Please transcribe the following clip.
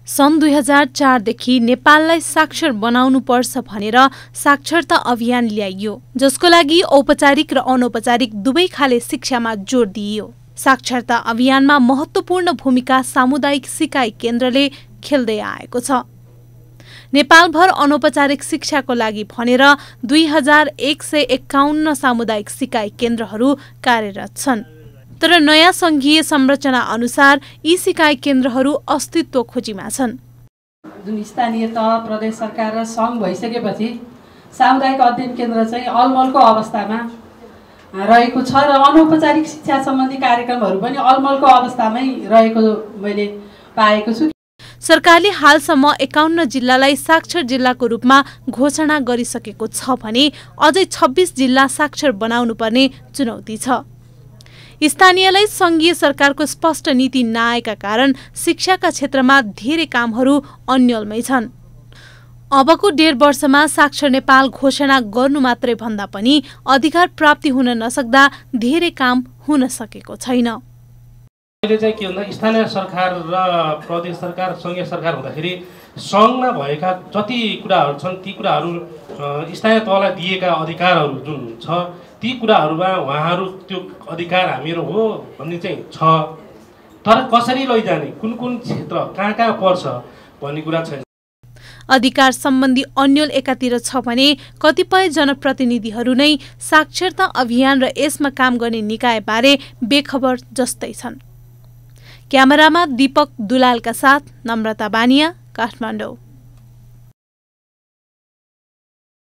सन् 2004 देखि नेपाललाई साक्षर बनाउनु पर्छ भनेर साक्षरता अभियान ल्याइयो, जसको लागि औपचारिक र अनौपचारिक दुवै खाले शिक्षामा जोड दिइयो। साक्षरता अभियानमा महत्त्वपूर्ण भूमिका सामुदायिक सिकाइ केन्द्रले खेल्दै आएको छ। नेपालभर अनौपचारिक शिक्षाको लागि भनेर 2151 सामुदायिक सिकाइ केन्द्रहरू कार्यरत छन्। तर नयाँ संघीय संरचना अनुसार यी सिकाइ केन्द्रहरू अस्तित्व खोजीमा छन्। जुन स्थानीय तह, प्रदेश सरकार र सङ्घ भइसकेपछि सामुदायिक अध्ययन केन्द्र चाहिँ अलमलको अवस्थामा रहेको छ र अनौपचारिक शिक्षा सम्बन्धी कार्यक्रमहरू पनि अलमलको अवस्थामै रहेको मैले पाएको छु। सरकारले हालसम्म 51 जिल्लालाई साक्षर जिल्लाको रूपमा घोषणा गरिसकेको छ भने अझै 26 जिल्ला साक्षर बनाउनु पर्ने चुनौती छ। स्थानीयलाई संघीय सरकारको स्पष्ट नीति नआएका कारण शिक्षाका क्षेत्रमा धेरै कामहरू अन्यलमै छन्। अबको 1.5 वर्षमा साक्षर नेपाल घोषणा गर्नु मात्रै भन्दा पनि अधिकार प्राप्ति हुन नसक्दा धेरै काम हुन सकेको छैन। अहिले चाहिँ के भन्दा स्थानीय सरकार र प्रदेश सरकार, संघीय सरकार हुँदाखेरि सङ्घमा भएका जति कुराहरू छन् ती कुराहरू स्थानीय तहलाई दिएका अधिकारहरू जुन छ ती कुराहरूमा उहाँहरू त्यो अधिकार हामीहरू हो भन्ने चाहिँ छ, तर कसरी लैजाने, कुन कुन क्षेत्र कहाँ पर्छ भन्ने कुरा छैन। अधिकार सम्बन्धी अन्यल एकातिर छ भने कतिपय जनप्रतिनिधिहरू नै साक्षरता अभियान र यसमा काम गर्ने निकायबारे बेखबर जस्तै छन्। क्यामेरामा दीपक दुलालका साथ नम्रता बानिया, काठमाडौँ।